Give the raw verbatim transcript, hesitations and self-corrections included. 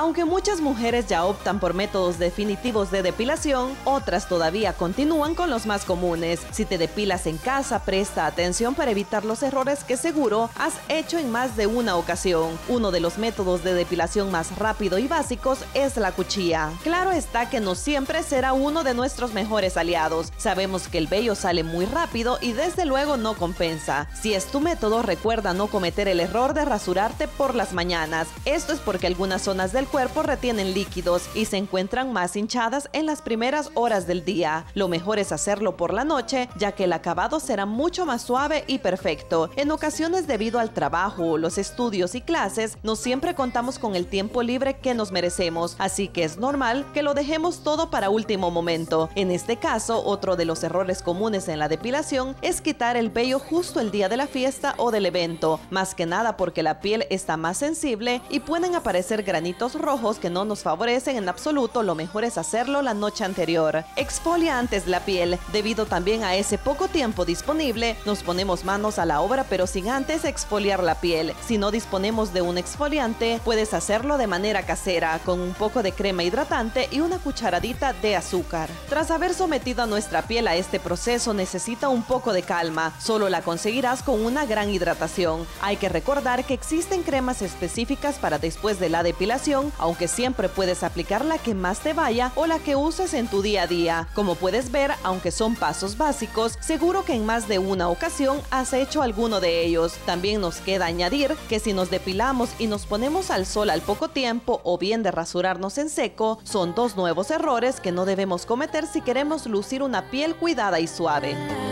Aunque muchas mujeres ya optan por métodos definitivos de depilación, otras todavía continúan con los más comunes. Si te depilas en casa, presta atención para evitar los errores que seguro has hecho en más de una ocasión. Uno de los métodos de depilación más rápido y básicos es la cuchilla. Claro está que no siempre será uno de nuestros mejores aliados. Sabemos que el vello sale muy rápido y desde luego no compensa. Si es tu método, recuerda no cometer el error de rasurarte por las mañanas. Esto es porque algunas zonas del cuerpo retienen líquidos y se encuentran más hinchadas en las primeras horas del día. Lo mejor es hacerlo por la noche, ya que el acabado será mucho más suave y perfecto. En ocasiones, debido al trabajo, los estudios y clases, no siempre contamos con el tiempo libre que nos merecemos, así que es normal que lo dejemos todo para último momento. En este caso, otro de los errores comunes en la depilación es quitar el vello justo el día de la fiesta o del evento, más que nada porque la piel está más sensible y pueden aparecer granitos rojos que no nos favorecen en absoluto. Lo mejor es hacerlo la noche anterior. Exfolia antes la piel. Debido también a ese poco tiempo disponible, nos ponemos manos a la obra pero sin antes exfoliar la piel. Si no disponemos de un exfoliante, puedes hacerlo de manera casera, con un poco de crema hidratante y una cucharadita de azúcar. Tras haber sometido a nuestra piel a este proceso, necesita un poco de calma. Solo la conseguirás con una gran hidratación. Hay que recordar que existen cremas específicas para después de la depilación, aunque siempre puedes aplicar la que más te vaya o la que uses en tu día a día. Como puedes ver, aunque son pasos básicos, seguro que en más de una ocasión has hecho alguno de ellos. También nos queda añadir que si nos depilamos y nos ponemos al sol al poco tiempo o bien de rasurarnos en seco, son dos nuevos errores que no debemos cometer si queremos lucir una piel cuidada y suave.